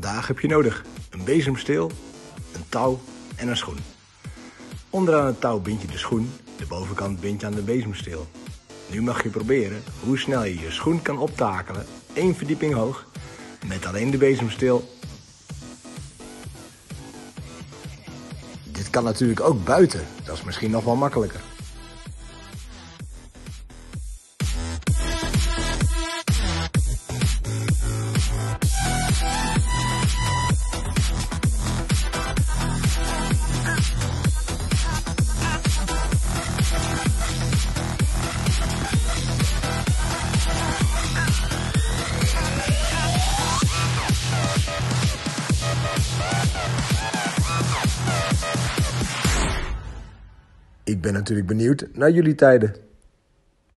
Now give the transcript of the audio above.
Vandaag heb je nodig een bezemsteel, een touw en een schoen. Onderaan het touw bind je de schoen, de bovenkant bind je aan de bezemsteel. Nu mag je proberen hoe snel je je schoen kan optakelen, 1 verdieping hoog, met alleen de bezemsteel. Dit kan natuurlijk ook buiten, dat is misschien nog wel makkelijker. Ik ben natuurlijk benieuwd naar jullie tijden.